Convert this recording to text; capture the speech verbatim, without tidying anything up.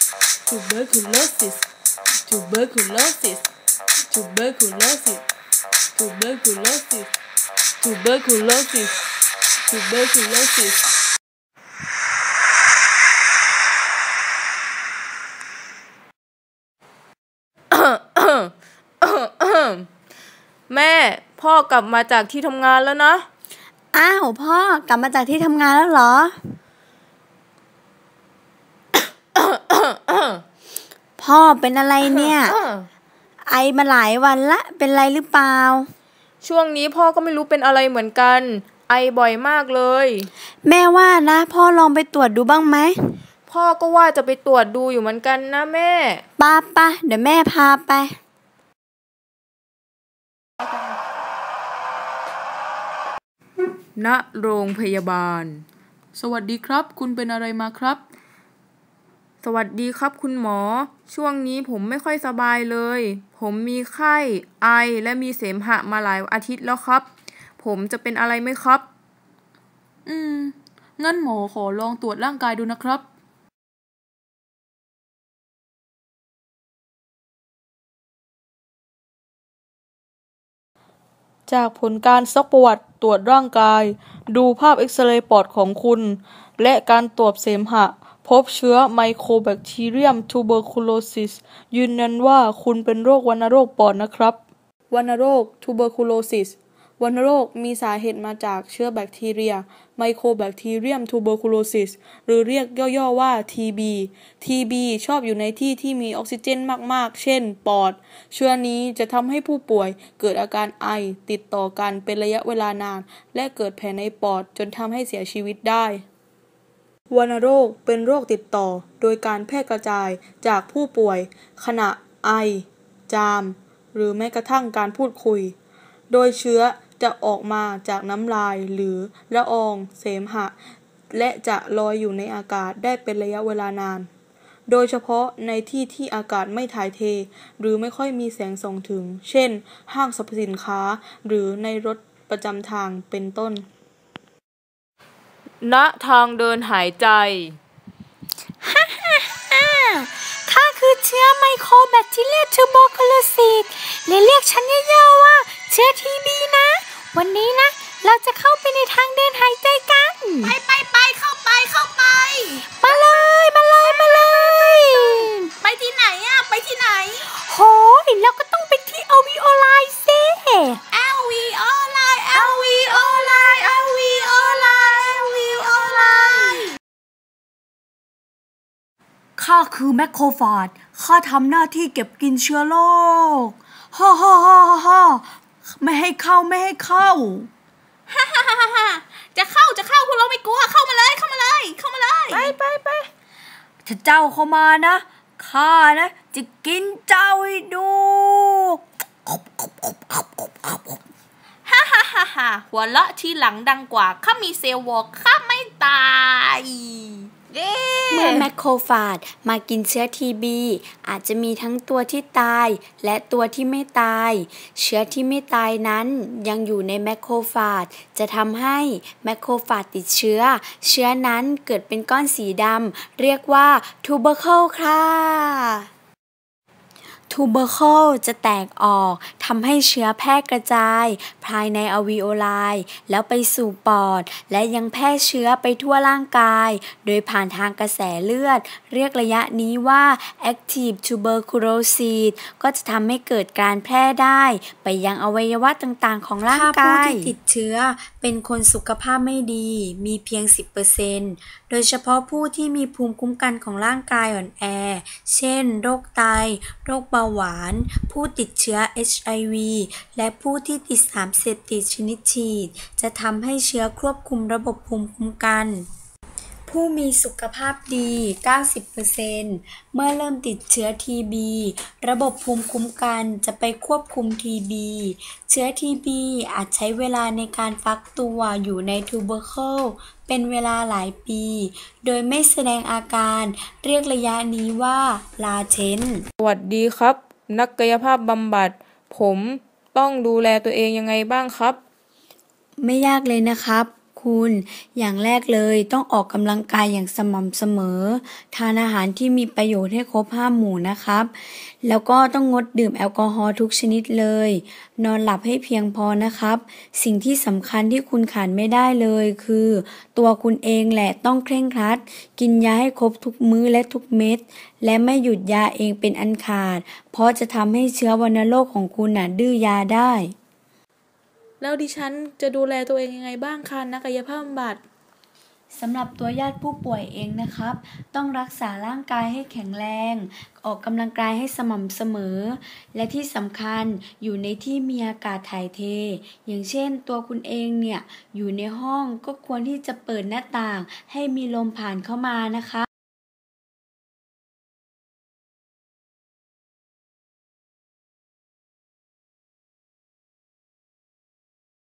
tuberculosis tuberculosis tuberculosis tuberculosis tuberculosis tuberculosis แม่พ่อกลับมาจากที่ทำงานแล้วนะอ้าวพ่อกลับมาจากที่ทำงานแล้วเหรอ พ่อเป็นอะไรเนี่ย ไอมาหลายวันละเป็นไรหรือเปล่าช่วงนี้พ่อก็ไม่รู้เป็นอะไรเหมือนกันไอบ่อยมากเลยแม่ว่านะพ่อลองไปตรวจดูบ้างไหมพ่อก็ว่าจะไปตรวจดูอยู่เหมือนกันนะแม่ป้าป้าเดี๋ยวแม่พาไปณโรงพยาบาลสวัสดีครับคุณเป็นอะไรมาครับสวัสดีครับคุณหมอช่วงนี้ผมไม่ค่อยสบายเลยผมมีไข้ไอและมีเสมหะมาหลายอาทิตย์แล้วครับผมจะเป็นอะไรไหมครับอืมงั้นหมอขอลองตรวจร่างกายดูนะครับจากผลการซักประวัติตรวจร่างกายดูภาพเอ็กซเรย์ปอดของคุณและการตรวจเสมหะพบเชื้อไมโครแบคทีเรียมทูเบอร์คุโลซิสยืนยันว่าคุณเป็นโรควัณโรคปอดนะครับวัณโรคทูเบอร์คุโลซิสวัณโรคมีสาเหตุมาจากเชื้อแบคทีเรียไมโครแบคทีเรียมทูเบอร์คุโลซิสหรือเรียกย่อๆว่า ที บี ที บี ชอบอยู่ในที่ที่มีออกซิเจนมากๆเช่นปอดเชื้อนี้จะทำให้ผู้ป่วยเกิดอาการไอติดต่อกันเป็นระยะเวลานานและเกิดแผลในปอดจนทำให้เสียชีวิตได้วัณโรคเป็นโรคติดต่อโดยการแพร่กระจายจากผู้ป่วยขณะไอจามหรือแม้กระทั่งการพูดคุยโดยเชื้อจะออกมาจากน้ำลายหรือละอองเสมหะและจะลอยอยู่ในอากาศได้เป็นระยะเวลานานโดยเฉพาะในที่ที่อากาศไม่ถ่ายเทหรือไม่ค่อยมีแสงส่องถึงเช่นห้างสรรพสินค้าหรือในรถประจำทางเป็นต้นณทางเดินหายใจฮ่าฮ่าฮ่าข้าคือเชื้อไมโครแบคทีเรียทูเบอร์คุโลซิสและเรียกฉันย่อๆว่าเชื้อ ที บี นะวันนี้นะเราจะเข้าไปในทางเดินหายใจกันไปไปไปเข้าไปเข้าไปมาเลยมาเลยมาเลยไปที่ไหนอะไปที่ไหนโหยเราก็ต้องไปที่อวีโอไลน์ซิแอล วี โอ ไลน์ แอล วี โอ ไลน์ แอล วี โอ ไลน์ แอล วี โอ ไลน์ข้าคือแมคโครฟาจข้าทำหน้าที่เก็บกินเชื้อโรคฮ่าฮ่าฮ่าฮ่าไม่ให้เข้าไม่ให้เข้าฮ่าฮ่าฮ่าฮ่าจะเข้าจะเข้าพวกเราไม่กลัวเข้ามาเลยเข้ามาเลยเข้ามาเลยไปไปไปถ้าเจ้าเข้ามานะข้านะจะกินเจ้าให้ดูฮ่าฮ่าฮ่าฮ่าหัวเราะทีหลังดังกว่าข้ามีเซลล์วอล์กข้าไม่ตายเมื่อแมคโครฟาจมากินเชื้อ ที บี อาจจะมีทั้งตัวที่ตายและตัวที่ไม่ตายเชื้อที่ไม่ตายนั้นยังอยู่ในแมคโครฟาจจะทำให้แมคโครฟาจติดเชื้อเชื้อนั้นเกิดเป็นก้อนสีดำเรียกว่าทูเบอร์เคิลค่ะทูเบอร์เคิลจะแตกออกทำให้เชื้อแพร่กระจายภายในอวีโอไลน์แล้วไปสู่ปอดและยังแพร่เชื้อไปทั่วร่างกายโดยผ่านทางกระแสเลือดเรียกระยะนี้ว่า active tuberculosis ก็จะทำให้เกิดการแพร่ได้ไปยังอวัยวะต่างๆของร่างกายผู้ที่ติดเชื้อเป็นคนสุขภาพไม่ดีมีเพียง สิบเปอร์เซ็นต์ โดยเฉพาะผู้ที่มีภูมิคุ้มกันของร่างกายอ่อนแอเช่นโรคไตโรคเบาหวานผู้ติดเชื้อ เอช ไอ วี และผู้ที่ติดสารเสพติดชนิดฉีดจะทำให้เชื้อควบคุมระบบภูมิคุ้มกันผู้มีสุขภาพดี เก้าสิบเปอร์เซ็นต์ เมื่อเริ่มติดเชื้อ ที บี ระบบภูมิคุ้มกันจะไปควบคุม ที บี เชื้อ ที บี อาจใช้เวลาในการฟักตัวอยู่ในทูเบอร์เคิลเป็นเวลาหลายปีโดยไม่แสดงอาการเรียกระยะนี้ว่าลาเทนต์สวัสดีครับนักกายภาพบำบัดผมต้องดูแลตัวเองยังไงบ้างครับไม่ยากเลยนะครับคุณ อย่างแรกเลยต้องออกกำลังกายอย่างสม่ำเสมอ ทานอาหารที่มีประโยชน์ให้ครบห้าหมู่นะครับ แล้วก็ต้องงดดื่มแอลกอฮอล์ทุกชนิดเลย นอนหลับให้เพียงพอนะครับ สิ่งที่สำคัญที่คุณขาดไม่ได้เลยคือ ตัวคุณเองแหละต้องเคร่งครัด กินยาให้ครบทุกมื้อและทุกเม็ด และไม่หยุดยาเองเป็นอันขาด เพราะจะทำให้เชื้อวัณโรคของคุณน่ะดื้อยาได้แล้วดิฉันจะดูแลตัวเองยังไงบ้างคะนักกายภาพบำบัดสำหรับตัวญาติผู้ป่วยเองนะครับ ต้องรักษาร่างกายให้แข็งแรง ออกกำลังกายให้สม่ำเสมอ และที่สำคัญอยู่ในที่มีอากาศถ่ายเท อย่างเช่นตัวคุณเองเนี่ยอยู่ในห้องก็ควรที่จะเปิดหน้าต่างให้มีลมผ่านเข้ามานะคะ